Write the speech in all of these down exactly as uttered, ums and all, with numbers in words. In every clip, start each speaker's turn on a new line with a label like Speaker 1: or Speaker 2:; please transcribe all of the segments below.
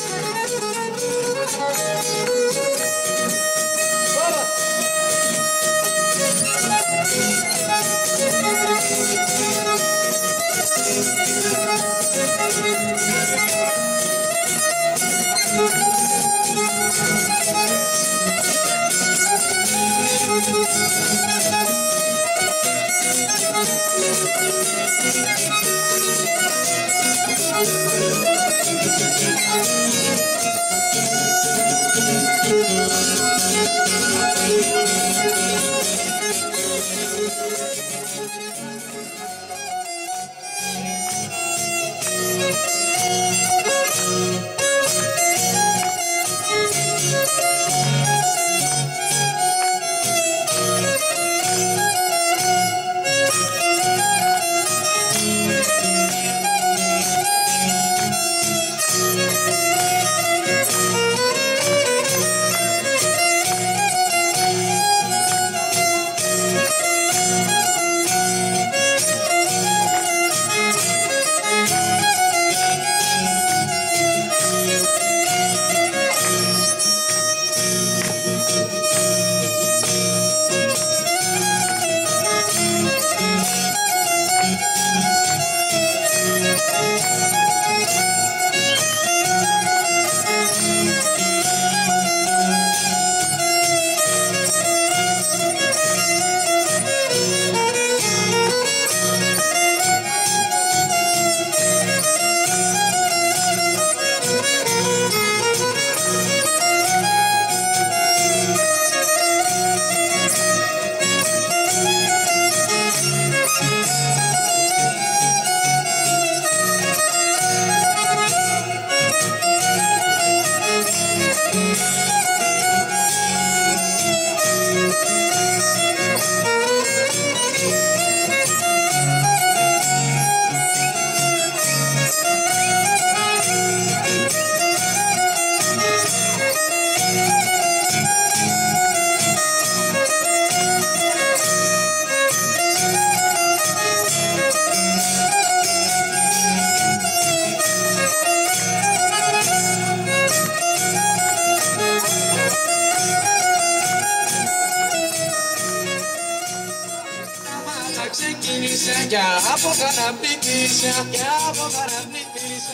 Speaker 1: Ξεκίνησε κι από καραμπή κλείσα, κι από καραμπή κλείσα.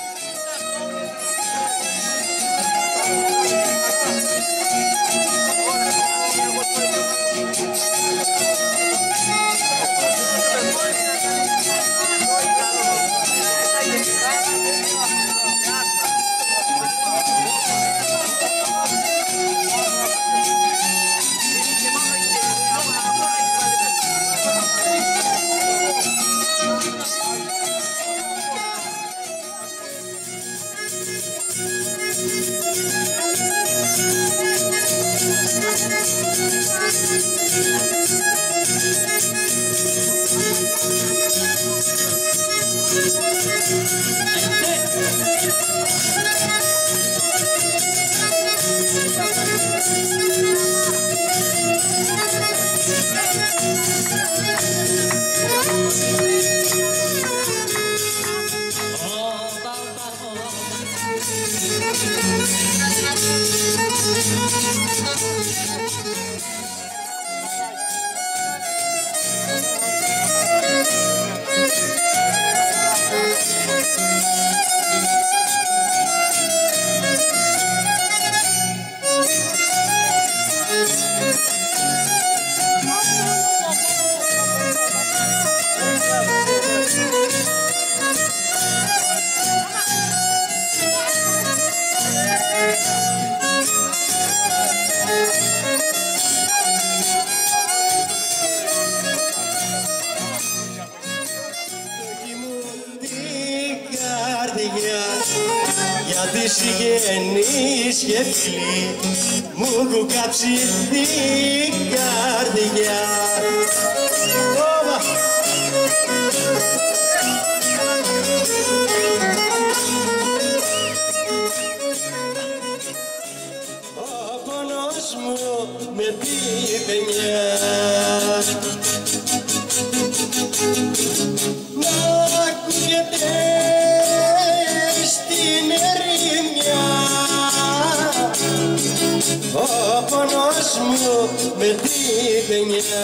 Speaker 2: Γιατί συγγενείς και φίλοι μου έχουν κάψει την καρδιά. Ο πόνος μου με τη παινιά να ακούγεται στην ερημιά. με τη παινιά.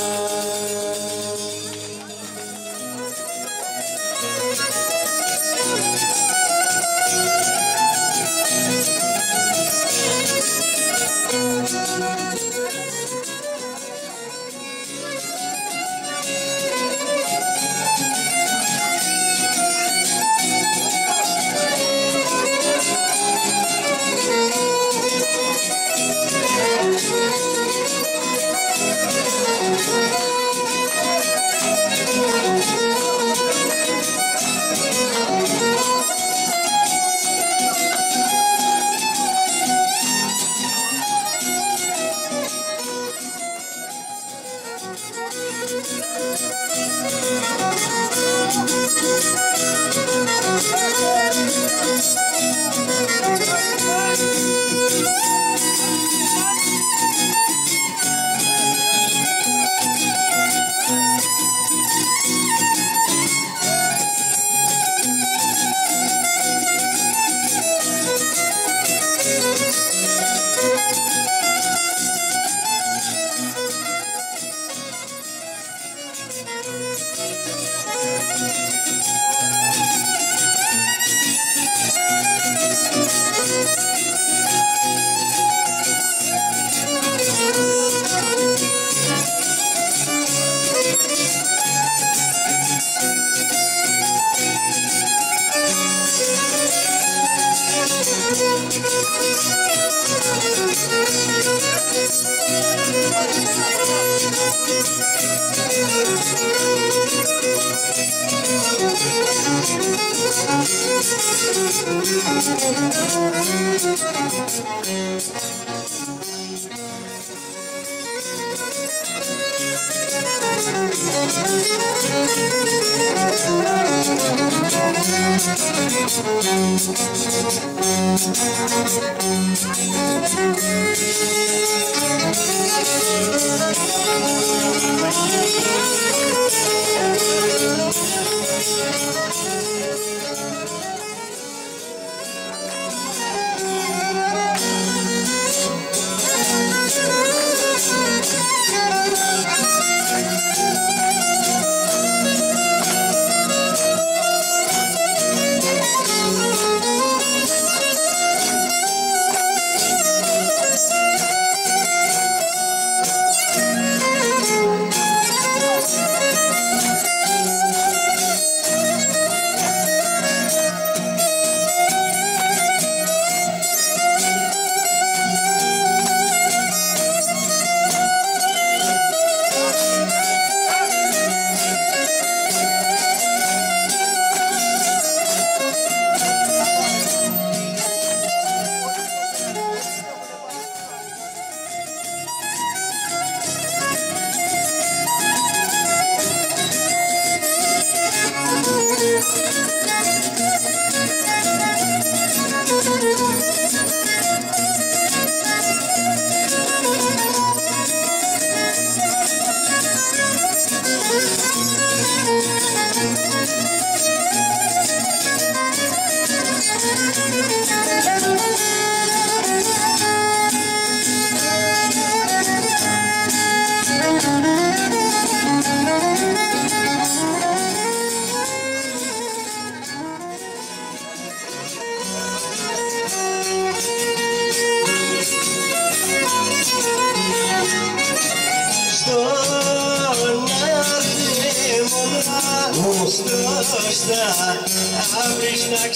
Speaker 2: Αύρις να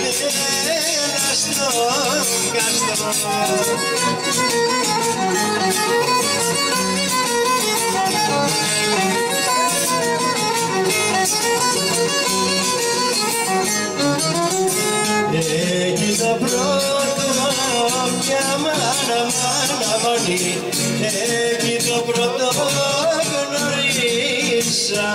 Speaker 2: ξαπέρα στον καστρό. Εκεί το πρώτο πια μάνα μάνα μόνη, εκεί το πρώτο γνωρίσα.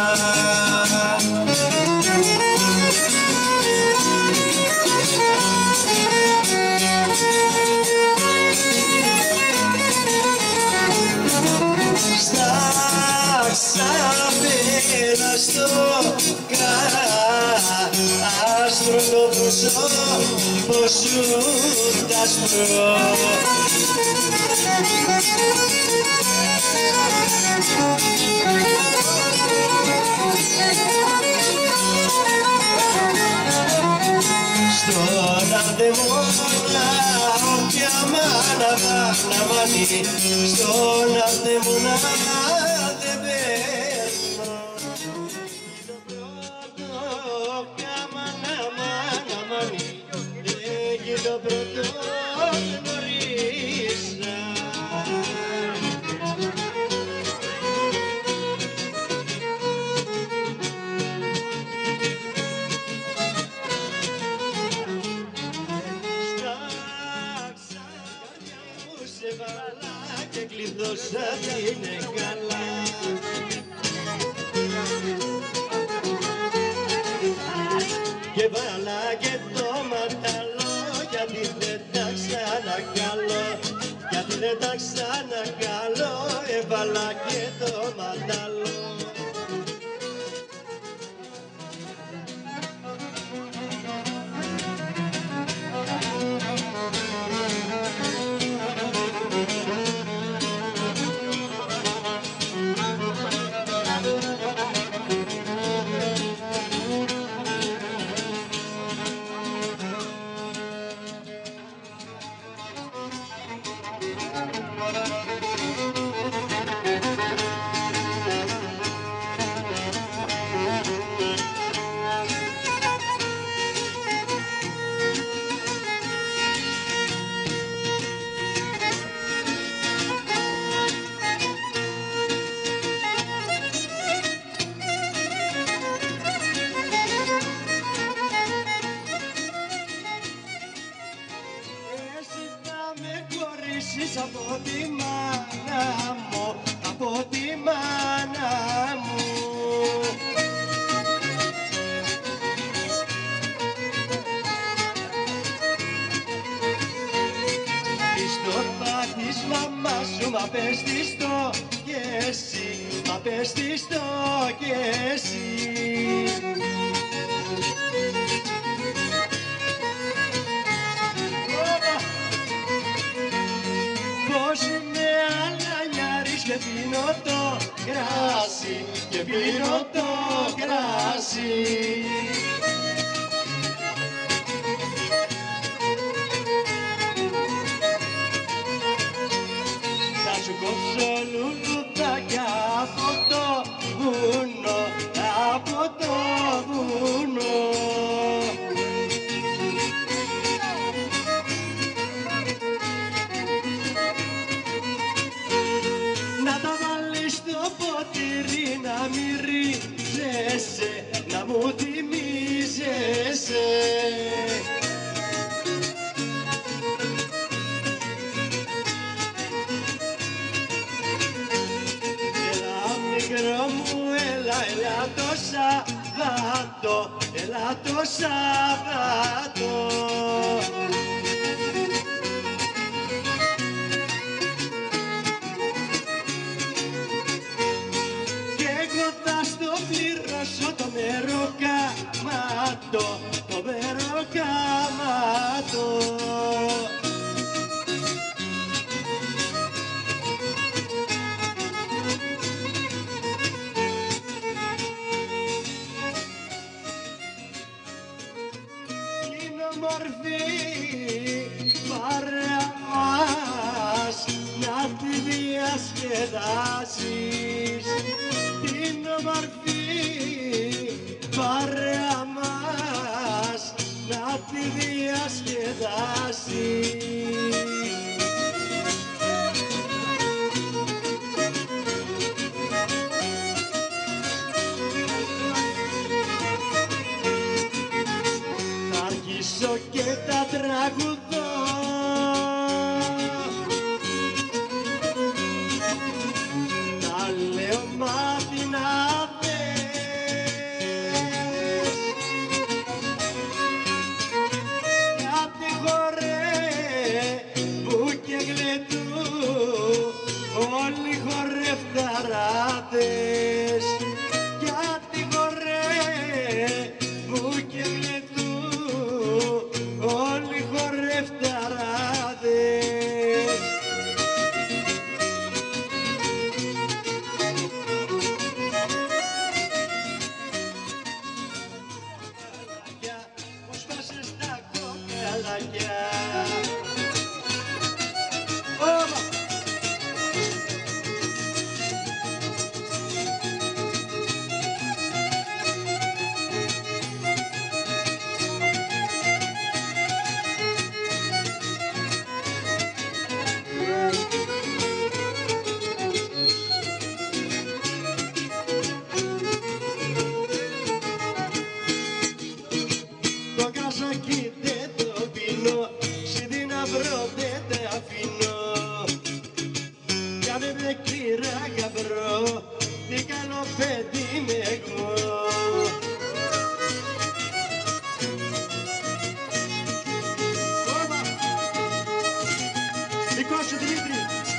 Speaker 2: Ξαπέρα στο άστρο το ποσό πως σου τα άστρο. Στον αντεμόνα όποια μάνα να μάνει, στον αντεμόνα δεν παίρνω. Το πρώτο όποια μάνα μάνα μάνει, εκεί το πρώτο γνωρίσα. Και κλειδώσα την καλά. Και βάλα και το ματαλό, γιατί δεν τα ξανακαλώ, γιατί δεν τα ξανακαλώ, έβαλα και το ματαλό. Από τη μάνα μου, από τη μάνα μου. Στο πάτισμα μαμάς σου, μα πες της το κι εσύ, μα πες της το κι εσύ. Πώς είμαι αλανιάρης και πίνω το κράσι, και πίνω το κράσι. Θα σου κόψω λουλουδάκια από το βουνό, από το βουνό. Να μυρίζεσαι, να μου θυμίζεσαι. Έλα μικρό μου, έλα, έλα το Σαββάτο, έλα το Σαββάτο. Το μεροκάματο, το μεροκάματο. Είναι όμορφη παρέα μας, να τη διασκεδάσεις. Είναι όμορφη παρέα μας, να τη διασκεδάσεις. Θα αρχίσω και τα τραγουδώ, τα λέω μάθη να όλοι χορευταράδες, γιατί χορεύου και γλεντού όλοι χορευταράδες. γαμπρό δεν τα αφήνω. Κάνε με κύρα γαμπρό, τι καλό παιδί είμαι εγώ. Δικό σου Δημήτρη.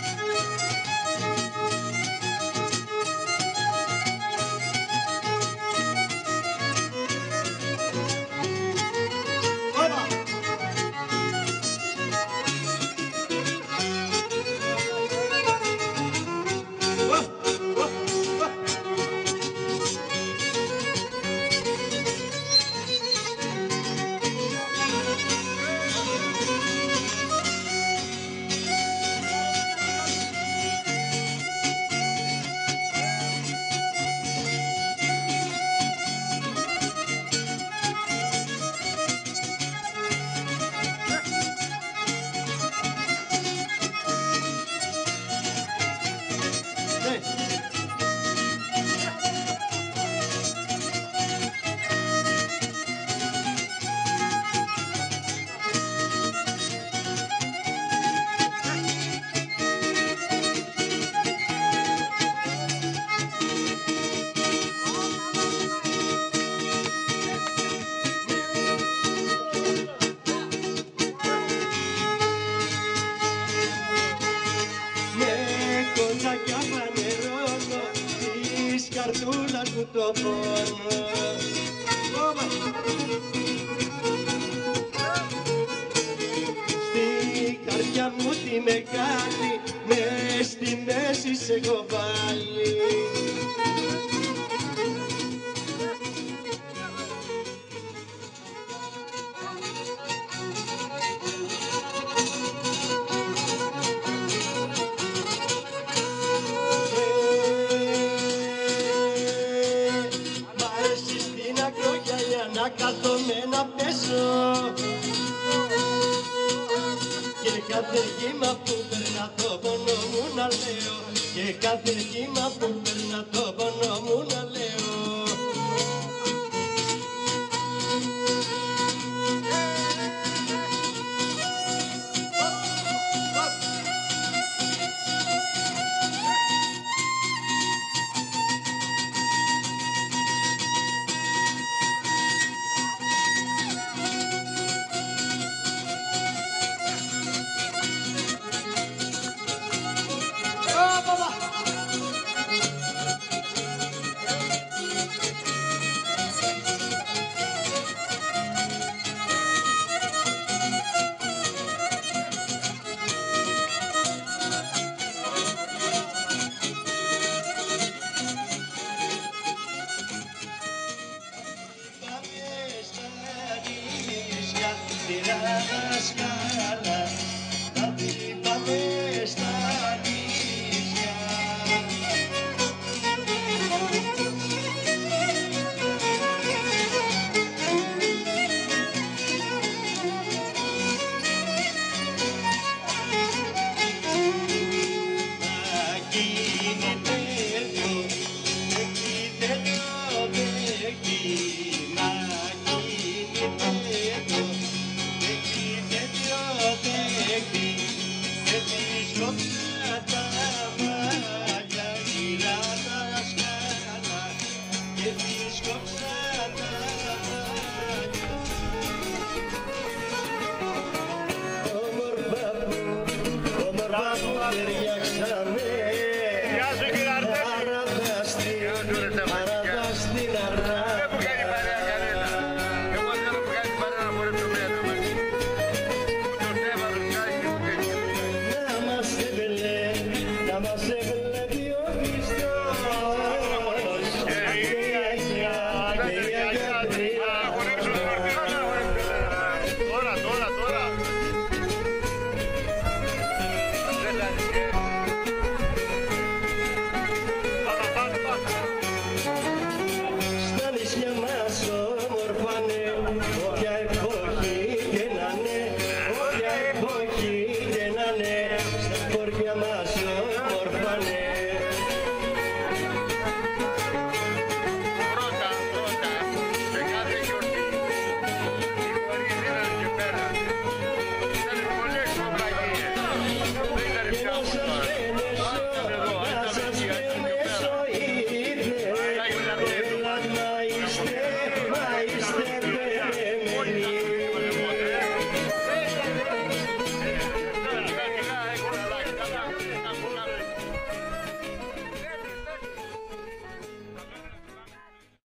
Speaker 2: Καρτούλας μου το πόνο. Στη καρδιά μου τη μεγάλη μες στη μέση σε έχω βάλει. Να κάθομαι να πέσω και κάθε κύμα που περνά το πόνο μου να λέω, και κάθε κύμα που περνά το πόνο μου να λέω.